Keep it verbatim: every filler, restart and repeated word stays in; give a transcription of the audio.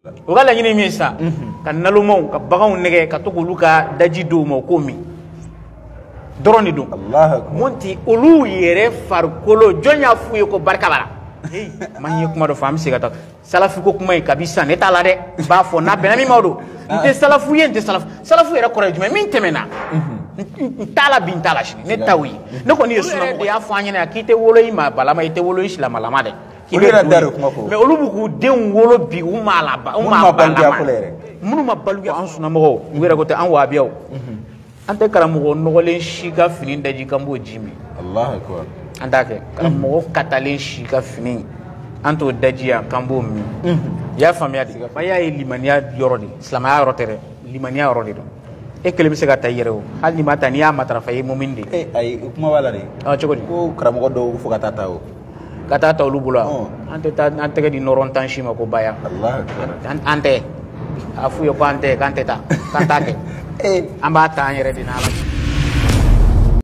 o ga laɲini min sa ka nalumaw ka baganw nɛgɛ ka to k'olu ka daji d'u ma ko min dɔrɔn de don monti olu yɛrɛ farikolo jɔn y'a f'u ye ko barika b'a la man ye kuma dɔ fɔ an bɛ se ka taa salafi ko kuma in kabi sisan ne t'a la dɛ n b'a fɔ n'a bɛnna min ma don n tɛ salafu ye n tɛ salafu salafu yɛrɛ kɔrɔ ye jumɛn min tɛmɛna n t'a la bi n t'a la sini ne t'aw ye ne kɔni ye sunamɔgɔ y'a fɔ an ɲɛna k'i tɛ wolo i ma balama i tɛ wolo i silamalama dɛ mais olu b'u k'u denw wolo bi u m'a laba u m'a balama minnu ma baluya an sunamɔgɔw u yɛrɛ ko tɛ an wahabiyaw an tɛ karamɔgɔ nɔgɔlen si ka fini daji kan b'o ji min an t'a kɛ karamɔgɔ katalen si ka fini an t'o daji yan kan b'o min i y'a faamuya de a y'a ye limaniya yɔrɔ de silamɛya yɔrɔ tɛ dɛ limaniya yɔrɔ de don e kelen bɛ se ka taa i yɛrɛ o hali ni ma taa n'i y'a matarafa i ye mumin de ye ayi kuma b'a la de cogo di ko karamɔgɔ dɔw fo ka taa ta o ka taa ta olu bolo an tɛ taa an tɛgɛ di nɔrɔ tan si ma ko baya an tɛ a f'u ye ko an tɛ k'an tɛ taa k'an t'a kɛ an b'a ta an yɛrɛ de n'ala